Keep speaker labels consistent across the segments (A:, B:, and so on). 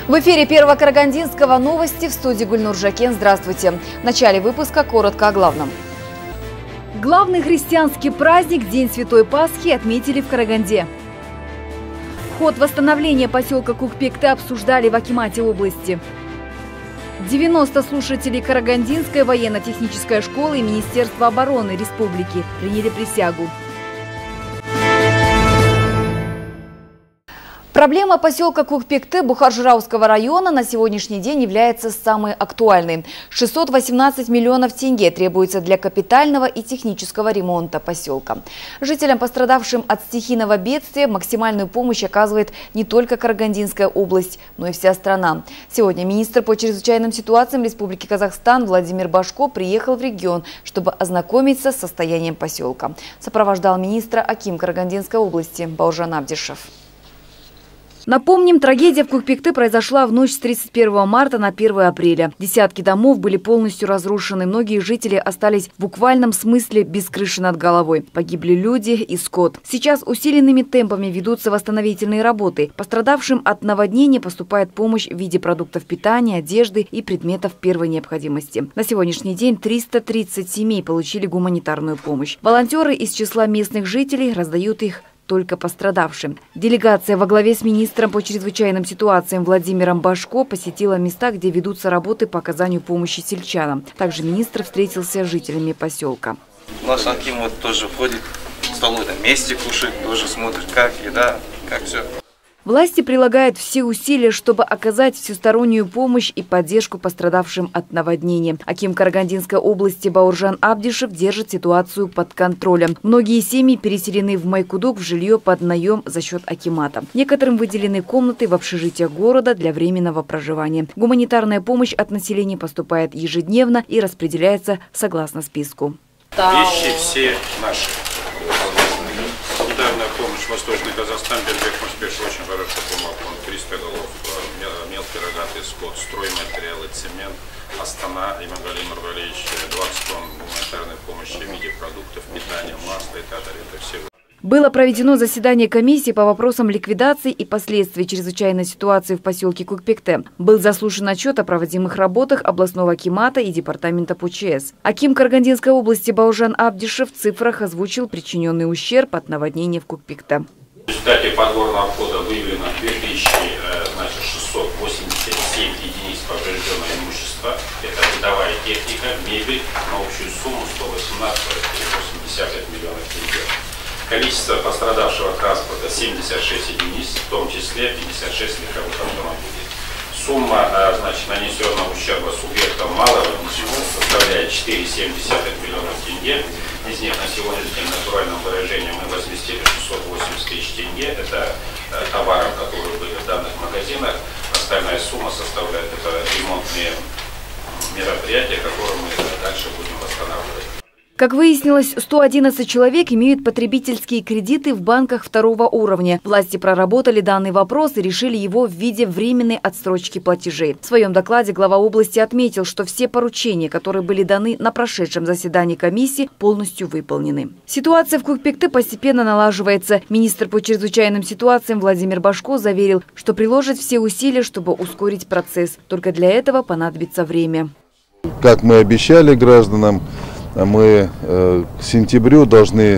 A: В эфире Первого Карагандинского новости, в студии Гульнур Жакен. Здравствуйте. В начале выпуска коротко о главном. Главный христианский праздник – День Святой Пасхи – отметили в Караганде. Ход восстановления поселка Кукпекте обсуждали в акимате области. 90 слушателей Карагандинской военно-технической школы и Министерства обороны Республики приняли присягу. Проблема поселка Кукпекте Бухар-Жырауского района на сегодняшний день является самой актуальной. 618 миллионов тенге требуется для капитального и технического ремонта поселка. Жителям, пострадавшим от стихийного бедствия, максимальную помощь оказывает не только Карагандинская область, но и вся страна. Сегодня министр по чрезвычайным ситуациям Республики Казахстан Владимир Башко приехал в регион, чтобы ознакомиться с состоянием поселка. Сопровождал министра аким Карагандинской области Бауыржан Абдишев. Напомним, трагедия в Кукпекте произошла в ночь с 31 марта на 1 апреля. Десятки домов были полностью разрушены. Многие жители остались в буквальном смысле без крыши над головой. Погибли люди и скот. Сейчас усиленными темпами ведутся восстановительные работы. Пострадавшим от наводнения поступает помощь в виде продуктов питания, одежды и предметов первой необходимости. На сегодняшний день 330 семей получили гуманитарную помощь. Волонтеры из числа местных жителей раздают их только пострадавшим. Делегация во главе с министром по чрезвычайным ситуациям Владимиром Башко посетила места, где ведутся работы по оказанию помощи сельчанам. Также министр встретился с жителями поселка.
B: Наш аким вот тоже ходит в столу, вместе кушает, тоже смотрит, как еда, как все.
A: Власти прилагают все усилия, чтобы оказать всестороннюю помощь и поддержку пострадавшим от наводнения. Аким Карагандинской области Бауыржан Абдишев держит ситуацию под контролем. Многие семьи переселены в Майкудук в жилье под наем за счет акимата. Некоторым выделены комнаты в общежитиях города для временного проживания. Гуманитарная помощь от населения поступает ежедневно и распределяется согласно списку.
B: Вещи все наши. Гуманитарная помощь Восточный Казахстан, Бербек Муспеш очень хорошо помог. 300 голов, мелкий рогатый скот, стройматериалы, цемент, Астана и Магалим Марвалевич, 20 тонн гуманитарной помощи в виде продуктов питания, масла и так далее. Это все.
A: Было проведено заседание комиссии по вопросам ликвидации и последствий чрезвычайной ситуации в поселке Кукпекте. Был заслушан отчет о проводимых работах областного акимата и департамента по ЧС. Аким Карагандинской области Бауыржан Абдишев в цифрах озвучил причиненный ущерб от наводнения в Кукпекте.
C: В результате подборного обхода выявлено 2687 единиц поврежденного имущества. Это бытовая техника, мебель на общую сумму 118,8 миллионов тенге. Количество пострадавшего транспорта 76 единиц, в том числе 56 легковых автомобилей. Сумма нанесенного ущерба субъектам малого ничего составляет 4,7 миллионов тенге. Из них на сегодняшний день натуральным выражением мы возместили 680 тысяч тенге. Это товары, которые были в данных магазинах. Остальная сумма составляет это ремонтные мероприятия, которые мы дальше будем восстанавливать.
A: Как выяснилось, 111 человек имеют потребительские кредиты в банках второго уровня. Власти проработали данный вопрос и решили его в виде временной отсрочки платежей. В своем докладе глава области отметил, что все поручения, которые были даны на прошедшем заседании комиссии, полностью выполнены. Ситуация в Кукпекте постепенно налаживается. Министр по чрезвычайным ситуациям Владимир Башко заверил, что приложит все усилия, чтобы ускорить процесс. Только для этого понадобится время.
D: Как мы обещали гражданам, мы к сентябрю должны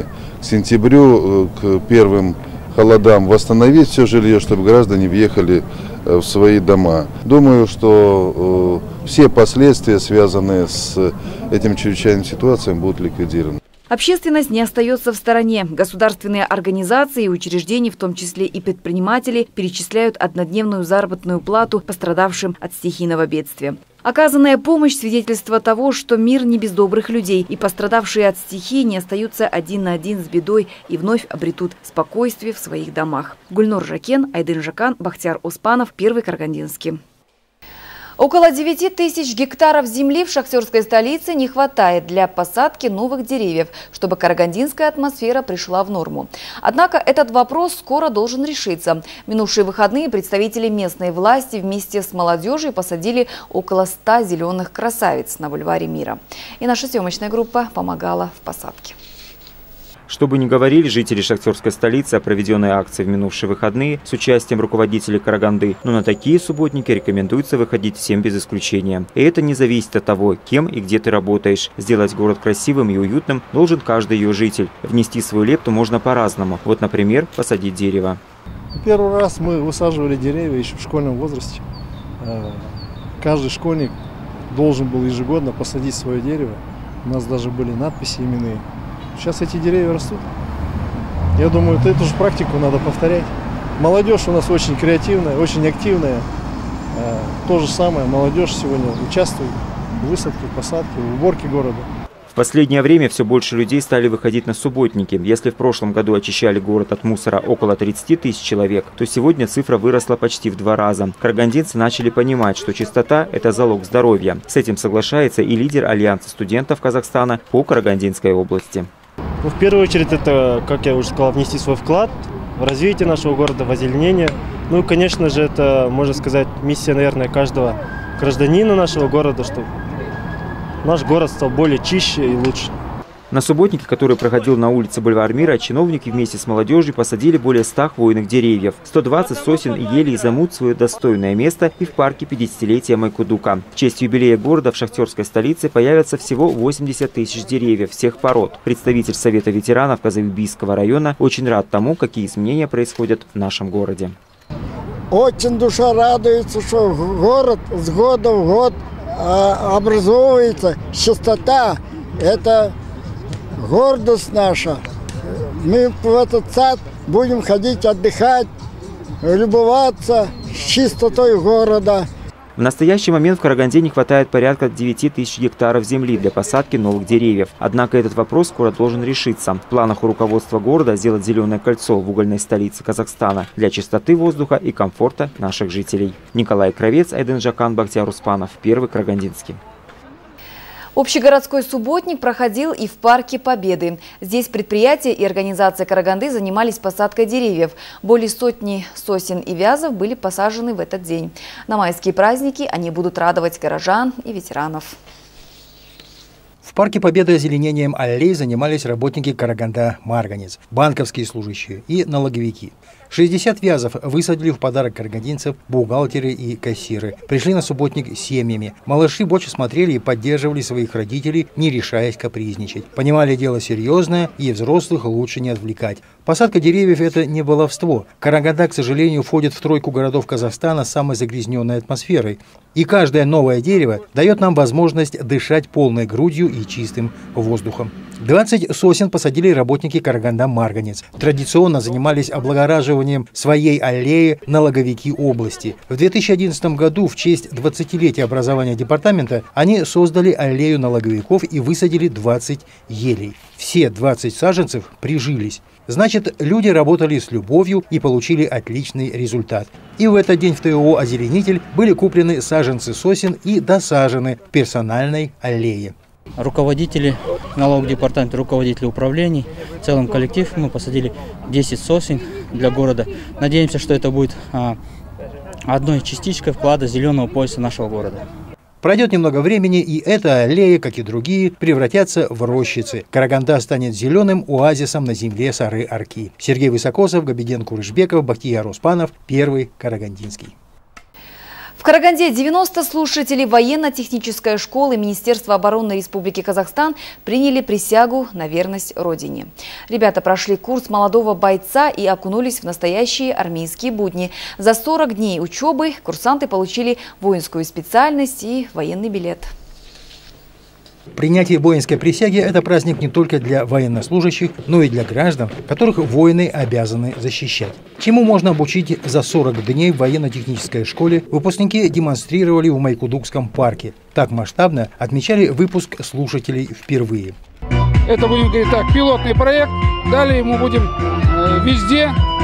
D: к первым холодам восстановить все жилье, чтобы граждане въехали в свои дома. Думаю, что все последствия, связанные с этим чрезвычайным ситуацией, будут ликвидированы.
A: Общественность не остается в стороне. Государственные организации и учреждения, в том числе и предприниматели, перечисляют однодневную заработную плату пострадавшим от стихийного бедствия. Оказанная помощь – свидетельство того, что мир не без добрых людей, и пострадавшие от стихии не остаются один на один с бедой и вновь обретут спокойствие в своих домах. Гульнур Жакен, Айдын Жакан, Бахтияр Оспанов, Первый Карагандинский. Около 9 тысяч гектаров земли в шахтерской столице не хватает для посадки новых деревьев, чтобы карагандинская атмосфера пришла в норму. Однако этот вопрос скоро должен решиться. В минувшие выходные представители местной власти вместе с молодежью посадили около 100 зеленых красавиц на бульваре Мира. И наша съемочная группа помогала в посадке.
E: Что бы ни говорили жители шахтерской столицы о проведенной акции в минувшие выходные с участием руководителей Караганды, но на такие субботники рекомендуется выходить всем без исключения. И это не зависит от того, кем и где ты работаешь. Сделать город красивым и уютным должен каждый ее житель. Внести свою лепту можно по-разному. Вот, например, посадить дерево.
F: Первый раз мы высаживали деревья еще в школьном возрасте. Каждый школьник должен был ежегодно посадить свое дерево. У нас даже были надписи именные. Сейчас эти деревья растут. Я думаю, эту же практику надо повторять. Молодежь у нас очень креативная, очень активная. То же самое, молодежь сегодня участвует в высадке, посадке, в уборке города.
E: В последнее время все больше людей стали выходить на субботники. Если в прошлом году очищали город от мусора около 30 тысяч человек, то сегодня цифра выросла почти в 2 раза. Карагандинцы начали понимать, что чистота – это залог здоровья. С этим соглашается и лидер Альянса студентов Казахстана по Карагандинской области.
G: В первую очередь это, как я уже сказал, внести свой вклад в развитие нашего города, в озеленение. Ну и, конечно же, это, можно сказать, миссия, наверное, каждого гражданина нашего города, чтобы наш город стал более чище и лучше.
E: На субботнике, который проходил на улице Бульвар Мира, чиновники вместе с молодежью посадили более 100 хвойных деревьев. 120 сосен и елей займут свое достойное место и в парке 50-летия Майкудука. В честь юбилея города в шахтерской столице появятся всего 80 тысяч деревьев всех пород. Представитель Совета ветеранов Казавибийского района очень рад тому, какие изменения происходят в нашем городе.
H: Очень душа радуется, что город с года в год образовывается, чистота – это гордость наша. Мы в этот сад будем ходить отдыхать, любоваться чистотой города.
E: В настоящий момент в Караганде не хватает порядка 9 тысяч гектаров земли для посадки новых деревьев. Однако этот вопрос скоро должен решиться. В планах у руководства города сделать зеленое кольцо в угольной столице Казахстана для чистоты воздуха и комфорта наших жителей. Николай Кравец, Айден Жакан, Бахтияр Успанов, Первый Карагандинский.
A: Общегородской субботник проходил и в парке Победы. Здесь предприятия и организация Караганды занимались посадкой деревьев. Более сотни сосен и вязов были посажены в этот день. На майские праздники они будут радовать горожан и ветеранов.
I: В парке Победы озеленением аллей занимались работники Караганда Марганец, банковские служащие и налоговики. 60 вязов высадили в подарок карагандинцев бухгалтеры и кассиры. Пришли на субботник семьями. Малыши больше смотрели и поддерживали своих родителей, не решаясь капризничать. Понимали, дело серьезное, и взрослых лучше не отвлекать. Посадка деревьев – это не баловство. Караганда, к сожалению, входит в тройку городов Казахстана с самой загрязненной атмосферой. И каждое новое дерево дает нам возможность дышать полной грудью и чистым воздухом. 20 сосен посадили работники Караганда Марганец. Традиционно занимались облагораживанием своей аллеи налоговики области. В 2011 году в честь 20-летия образования департамента они создали аллею налоговиков и высадили 20 елей. Все 20 саженцев прижились. Значит, люди работали с любовью и получили отличный результат. И в этот день в ТО «Озеленитель» были куплены саженцы сосен и досажены в персональной аллее.
J: Руководители налогового департамента, руководители управлений, целым коллектив, мы посадили 10 сосен для города. Надеемся, что это будет одной частичкой вклада зеленого пояса нашего города.
I: Пройдет немного времени, и эта аллея, как и другие, превратятся в рощицы. Караганда станет зеленым оазисом на земле Сары-Арки. Сергей Высокосов, Габиден Курышбеков, Бахтияр Успанов, Первый Карагандинский.
A: В Караганде 90 слушателей военно-технической школы Министерства обороны Республики Казахстан приняли присягу на верность Родине. Ребята прошли курс молодого бойца и окунулись в настоящие армейские будни. За 40 дней учебы курсанты получили воинскую специальность и военный билет.
I: Принятие воинской присяги – это праздник не только для военнослужащих, но и для граждан, которых воины обязаны защищать. Чему можно обучить за 40 дней в военно-технической школе, выпускники демонстрировали в Майкудукском парке. Так масштабно отмечали выпуск слушателей впервые.
K: Это, будем говорить так, пилотный проект. Далее мы будем везде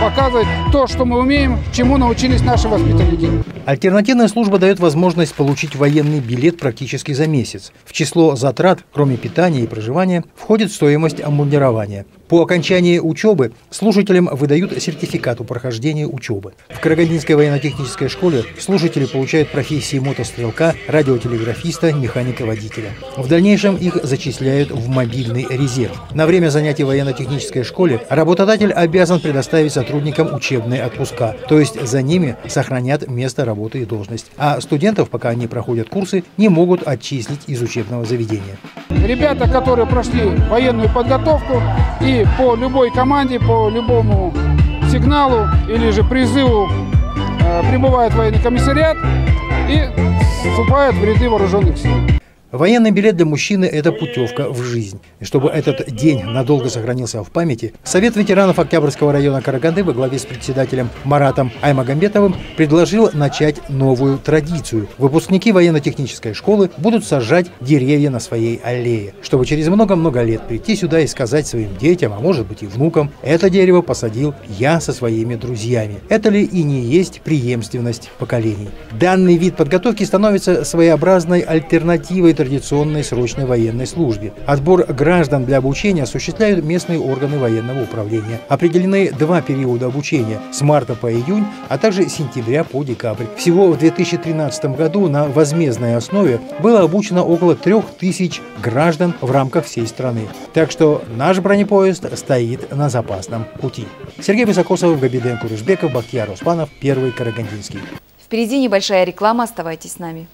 K: показывать то, что мы умеем, чему научились наши воспитанники.
I: Альтернативная служба дает возможность получить военный билет практически за месяц. В число затрат, кроме питания и проживания, входит стоимость обмундирования. По окончании учебы служителям выдают сертификат о прохождении учебы. В Карагандинской военно-технической школе служители получают профессии мотострелка, радиотелеграфиста, механика-водителя. В дальнейшем их зачисляют в мобильный резерв. На время занятий в военно-технической школе работодатель обязан предоставить сотрудникам учебные отпуска, то есть за ними сохранят место работы и должность. А студентов, пока они проходят курсы, не могут отчислить из учебного заведения.
K: Ребята, которые прошли военную подготовку и по любой команде, по любому сигналу или же призыву прибывают в военный комиссариат и вступают в ряды вооруженных сил.
I: Военный билет для мужчины – это путевка в жизнь. И чтобы этот день надолго сохранился в памяти, Совет ветеранов Октябрьского района Караганды во главе с председателем Маратом Аймагамбетовым предложил начать новую традицию. Выпускники военно-технической школы будут сажать деревья на своей аллее, чтобы через много-много лет прийти сюда и сказать своим детям, а может быть и внукам: это дерево посадил я со своими друзьями. Это ли и не есть преемственность поколений? Данный вид подготовки становится своеобразной альтернативой традиционной срочной военной службе. Отбор граждан для обучения осуществляют местные органы военного управления. Определены 2 периода обучения – с марта по июнь, а также с сентября по декабрь. Всего в 2013 году на возмездной основе было обучено около 3000 граждан в рамках всей страны. Так что наш бронепоезд стоит на запасном пути. Сергей Высокосов, Габиден Курышбеков, Бахтияр Оспанов, Первый Карагандинский.
A: Впереди небольшая реклама, оставайтесь с нами.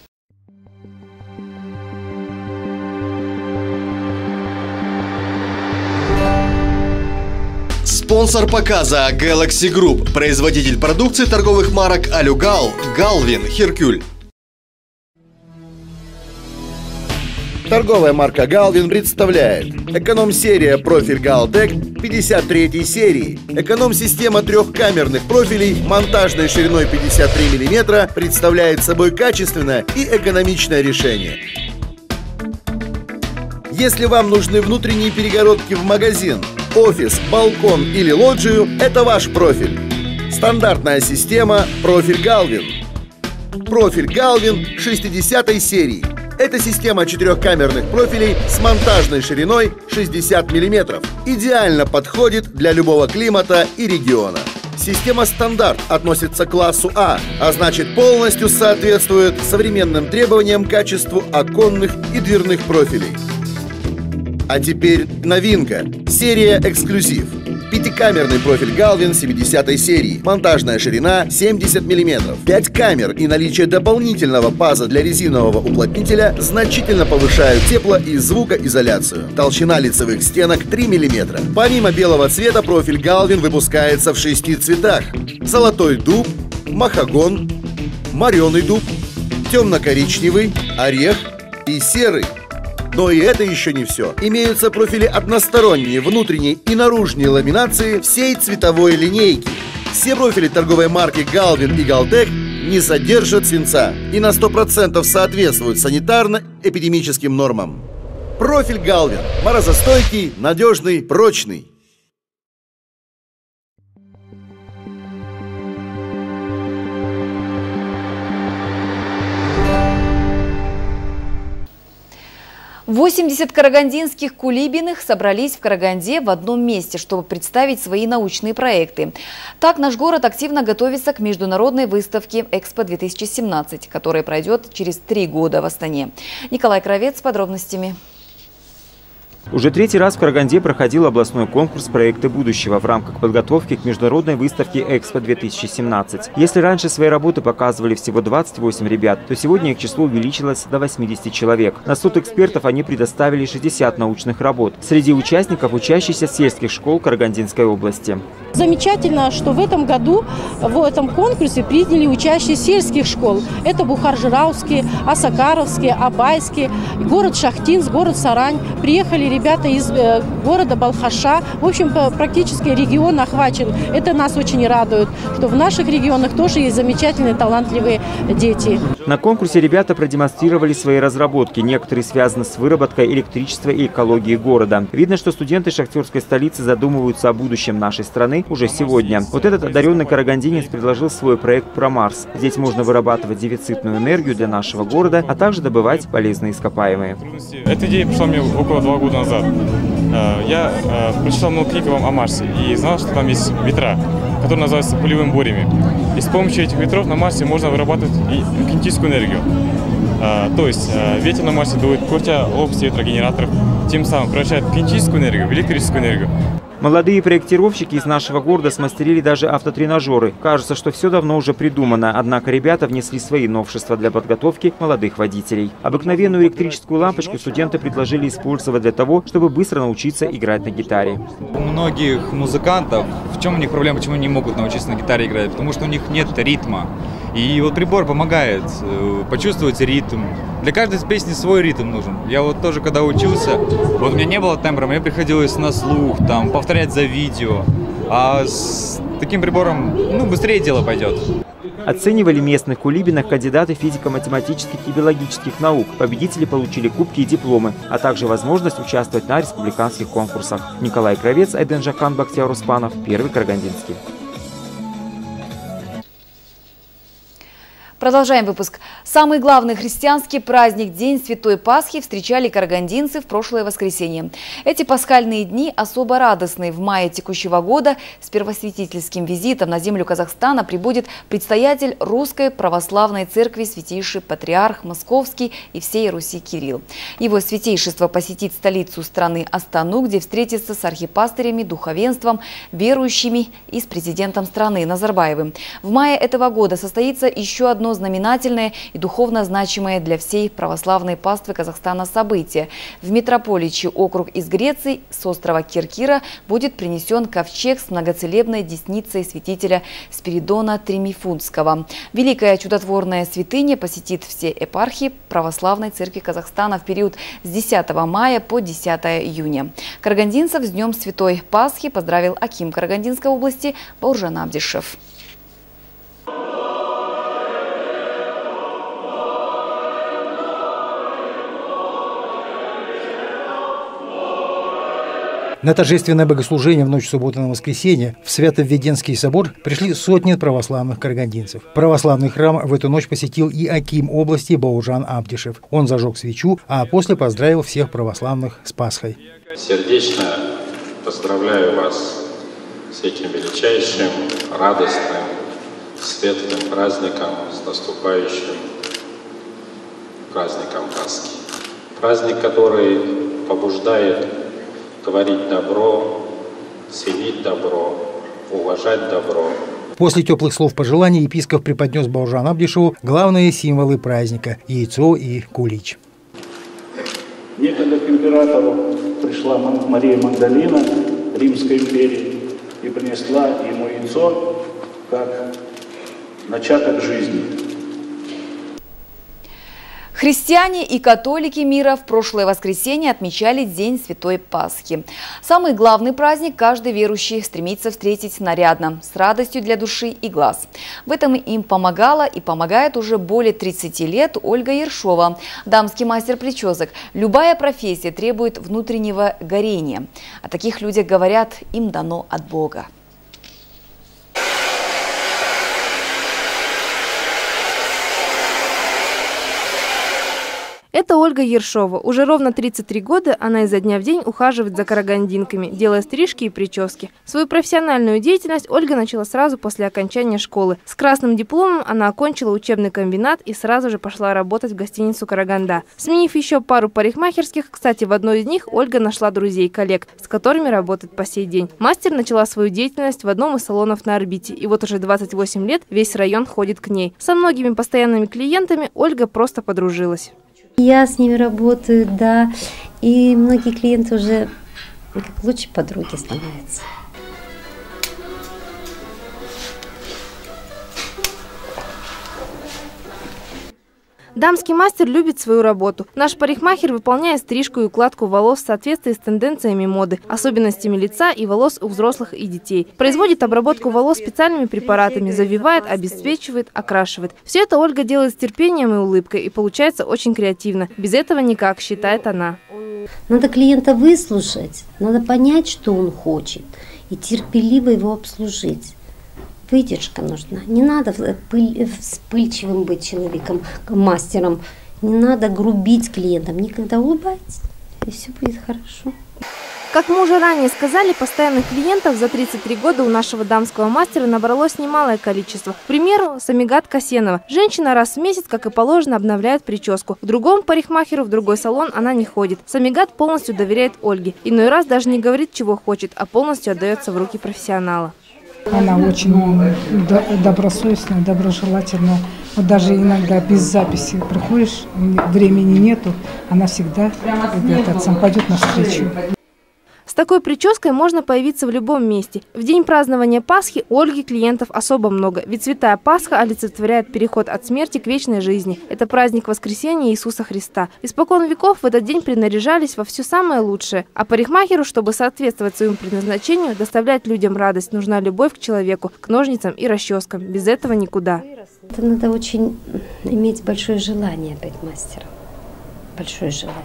L: Спонсор показа Galaxy Group, производитель продукции торговых марок Алюгал, Галвин, Херкюль.
M: Торговая марка Галвин представляет эконом-серия профиль Галтек 53 серии. Эконом-система трехкамерных профилей монтажной шириной 53 мм представляет собой качественное и экономичное решение. Если вам нужны внутренние перегородки в магазин, офис, балкон или лоджию, это ваш профиль. Стандартная система профиль Галвин. Профиль Галвин 60 серии. Это система четырехкамерных профилей с монтажной шириной 60 мм. Идеально подходит для любого климата и региона. Система стандарт относится к классу А, а значит полностью соответствует современным требованиям к качеству оконных и дверных профилей. А теперь новинка. Серия «Эксклюзив». 5-камерный профиль Галвин 70 серии. Монтажная ширина 70 мм. 5 камер и наличие дополнительного паза для резинового уплотнителя значительно повышают тепло- и звукоизоляцию. Толщина лицевых стенок 3 мм. Помимо белого цвета, профиль Галвин выпускается в 6 цветах. Золотой дуб, махагон, мореный дуб, темно-коричневый, орех и серый. Но и это еще не все. Имеются профили односторонние, внутренней и наружной ламинации всей цветовой линейки. Все профили торговой марки Галвин и Галтек не содержат свинца и на 100% соответствуют санитарно-эпидемическим нормам. Профиль Галвин. Морозостойкий, надежный, прочный.
A: – 80 карагандинских кулибиных собрались в Караганде в одном месте, чтобы представить свои научные проекты. Так наш город активно готовится к международной выставке «Экспо-2017», которая пройдет через 3 года в Астане. Николай Кравец с подробностями.
E: Уже 3-й раз в Караганде проходил областной конкурс «Проекты будущего» в рамках подготовки к международной выставке «Экспо-2017». Если раньше свои работы показывали всего 28 ребят, то сегодня их число увеличилось до 80 человек. На суд экспертов они предоставили 60 научных работ. Среди участников учащиеся сельских школ Карагандинской области.
N: Замечательно, что в этом году в этом конкурсе приняли учащиеся сельских школ. Это Бухар-Жирауский, Осакаровский, Абайский, город Шахтинск, город Сарань. Приехали ребята из города Балхаша. В общем, практически регион охвачен. Это нас очень радует, что в наших регионах тоже есть замечательные, талантливые дети.
E: На конкурсе ребята продемонстрировали свои разработки. Некоторые связаны с выработкой электричества и экологии города. Видно, что студенты шахтерской столицы задумываются о будущем нашей страны уже сегодня. Вот этот одаренный карагандинец предложил свой проект про Марс. Здесь можно вырабатывать дефицитную энергию для нашего города, а также добывать полезные ископаемые.
O: Эта идея пришла мне около 2 года назад. Я прочитал много книг о Марсе и знал, что там есть ветра, которые называются пылевыми бурями. И с помощью этих ветров на Марсе можно вырабатывать и кинетическую энергию. То есть ветер на Марсе дует, крутя лопасти ветрогенераторов, тем самым превращает кинетическую энергию в электрическую энергию.
E: Молодые проектировщики из нашего города смастерили даже автотренажеры. Кажется, что все давно уже придумано, однако ребята внесли свои новшества для подготовки молодых водителей. Обыкновенную электрическую лампочку студенты предложили использовать для того, чтобы быстро научиться играть на гитаре.
P: У многих музыкантов, в чем у них проблема, почему они не могут научиться на гитаре играть? Потому что у них нет ритма. И вот прибор помогает почувствовать ритм. Для каждой песни свой ритм нужен. Я вот тоже, когда учился, вот у меня не было тембра, мне приходилось на слух, там, повторять за видео. А с таким прибором, быстрее дело пойдет.
E: Оценивали местных кулибинах кандидаты физико-математических и биологических наук. Победители получили кубки и дипломы, а также возможность участвовать на республиканских конкурсах. Николай Кравец, Айден Жакан, Бахтияр Успанов, Первый Карагандинский.
A: Продолжаем выпуск. Самый главный христианский праздник – День Святой Пасхи – встречали карагандинцы в прошлое воскресенье. Эти пасхальные дни особо радостные. В мае текущего года с первосвятительским визитом на землю Казахстана прибудет предстоятель Русской Православной Церкви Святейший Патриарх Московский и всей Руси Кирилл. Его святейшество посетит столицу страны Астану, где встретится с архипастырями, духовенством, верующими и с президентом страны Назарбаевым. В мае этого года состоится еще одно знаменательное и духовно значимое для всей православной паствы Казахстана событие. В митрополичий округ из Греции с острова Киркира будет принесен ковчег с многоцелебной десницей святителя Спиридона Тремифунтского. Великая чудотворная святыня посетит все епархии Православной Церкви Казахстана в период с 10 мая по 10 июня. Карагандинцев с Днем Святой Пасхи поздравил аким Карагандинской области Бауржан Абдишев.
I: На торжественное богослужение в ночь субботы на воскресенье в Свято-Введенский собор пришли сотни православных карагандинцев. Православный храм в эту ночь посетил и аким области Бауржан Абдишев. Он зажег свечу, а после поздравил всех православных с Пасхой.
C: Сердечно поздравляю вас с этим величайшим, радостным, светлым праздником, с наступающим праздником Пасхи. Праздник, который побуждает творить добро, ценить добро, уважать добро.
I: После теплых слов пожеланий епископ преподнес Бауржану Абдишеву главные символы праздника – яйцо и кулич.
Q: Некогда к императору пришла Мария Магдалина Римской империи и принесла ему яйцо как начаток жизни.
A: Христиане и католики мира в прошлое воскресенье отмечали День Святой Пасхи. Самый главный праздник каждый верующий стремится встретить нарядно, с радостью для души и глаз. В этом им помогала и помогает уже более 30 лет Ольга Ершова, дамский мастер причесок. Любая профессия требует внутреннего горения. О таких людях говорят, им дано от Бога.
R: Это Ольга Ершова. Уже ровно 33 года она изо дня в день ухаживает за карагандинками, делая стрижки и прически. Свою профессиональную деятельность Ольга начала сразу после окончания школы. С красным дипломом она окончила учебный комбинат и сразу же пошла работать в гостиницу «Караганда». Сменив еще пару парикмахерских, кстати, в одной из них Ольга нашла друзей и коллег, с которыми работает по сей день. Мастер начала свою деятельность в одном из салонов на орбите, и вот уже 28 лет весь район ходит к ней. Со многими постоянными клиентами Ольга просто подружилась.
S: Я с ними работаю, да, и многие клиенты уже как лучшие подруги становятся.
R: Дамский мастер любит свою работу. Наш парикмахер выполняет стрижку и укладку волос в соответствии с тенденциями моды, особенностями лица и волос у взрослых и детей. Производит обработку волос специальными препаратами, завивает, обесцвечивает, окрашивает. Все это Ольга делает с терпением и улыбкой, и получается очень креативно. Без этого никак, считает она.
S: Надо клиента выслушать, надо понять, что он хочет, и терпеливо его обслужить. Выдержка нужна. Не надо вспыльчивым быть человеком, мастером. Не надо грубить клиентам. Никогда улыбайтесь, и все будет хорошо.
R: Как мы уже ранее сказали, постоянных клиентов за 33 года у нашего дамского мастера набралось немалое количество. К примеру, Самигат Касенова. Женщина раз в месяц, как и положено, обновляет прическу. К другому парикмахеру в другой салон она не ходит. Самигат полностью доверяет Ольге. Иной раз даже не говорит, чего хочет, а полностью отдается в руки профессионала.
T: Она очень добросовестная, доброжелательная. Вот даже иногда без записи приходишь, времени нету, она всегда пойдет навстречу.
R: С такой прической можно появиться в любом месте. В день празднования Пасхи у Ольги клиентов особо много, ведь Святая Пасха олицетворяет переход от смерти к вечной жизни. Это праздник воскресения Иисуса Христа. Испокон веков в этот день принаряжались во все самое лучшее. А парикмахеру, чтобы соответствовать своему предназначению, доставлять людям радость, нужна любовь к человеку, к ножницам и расческам. Без этого никуда.
S: Это надо очень иметь большое желание быть мастером. Большое желание.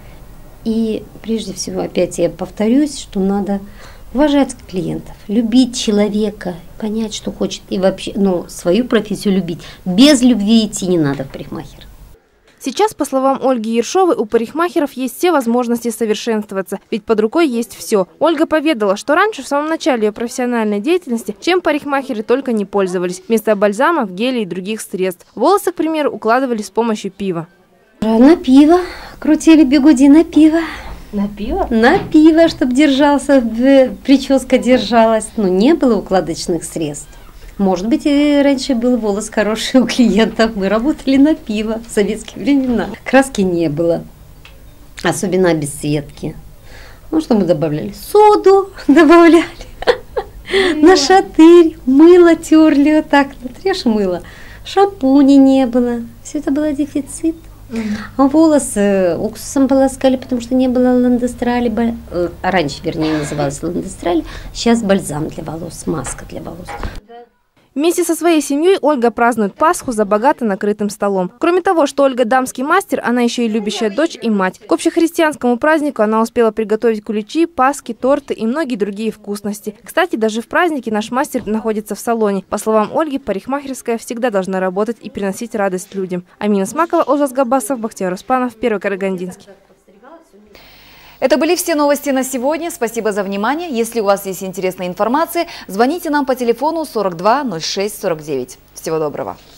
S: И прежде всего, опять я повторюсь, что надо уважать клиентов, любить человека, понять, что хочет, и вообще, свою профессию любить. Без любви идти не надо в парикмахер.
R: Сейчас, по словам Ольги Ершовой, у парикмахеров есть все возможности совершенствоваться, ведь под рукой есть все. Ольга поведала, что раньше, в самом начале ее профессиональной деятельности, чем парикмахеры только не пользовались. Вместо бальзамов, гелей и других средств. Волосы, к примеру, укладывали с помощью пива.
S: На пиво. Крутили бигуди на пиво.
N: На пиво?
S: На пиво, чтобы держался, прическа держалась. Но не было укладочных средств. Может быть, и раньше был волос хороший у клиентов. Мы работали на пиво в советские времена. Краски не было. Особенно обесцветки. Что мы добавляли? Соду добавляли. На шатырь. Мыло терли вот так. Натрешь мыло. Шампуня не было. Все это было дефицит. А волосы уксусом полоскали, потому что не было ландестрали. Раньше, вернее, называлась ландестраль. Сейчас бальзам для волос, маска для волос.
R: Вместе со своей семьей Ольга празднует Пасху за богато накрытым столом. Кроме того, что Ольга дамский мастер, она еще и любящая дочь и мать. К общехристианскому празднику она успела приготовить куличи, паски, торты и многие другие вкусности. Кстати, даже в празднике наш мастер находится в салоне. По словам Ольги, парикмахерская всегда должна работать и приносить радость людям. Амина Смакова, Озас Габасов, Бахтияр Успанов, Первый Карагандинский.
A: Это были все новости на сегодня. Спасибо за внимание. Если у вас есть интересная информация, звоните нам по телефону 42 06 49. Всего доброго.